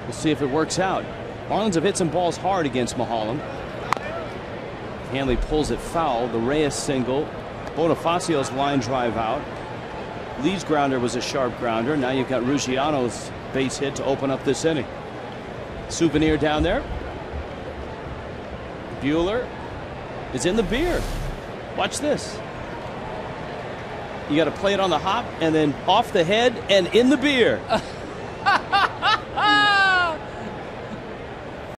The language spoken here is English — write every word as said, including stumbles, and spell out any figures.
We'll see if it works out. Marlins have hit some balls hard against Mulholland. Hanley pulls it foul. The Reyes single. Bonifacio's line drive out. Lee's grounder was a sharp grounder. Now you've got Ruggiano's base hit to open up this inning. Souvenir down there. Buehler is in the beer. Watch this. You got to play it on the hop and then off the head and in the beer.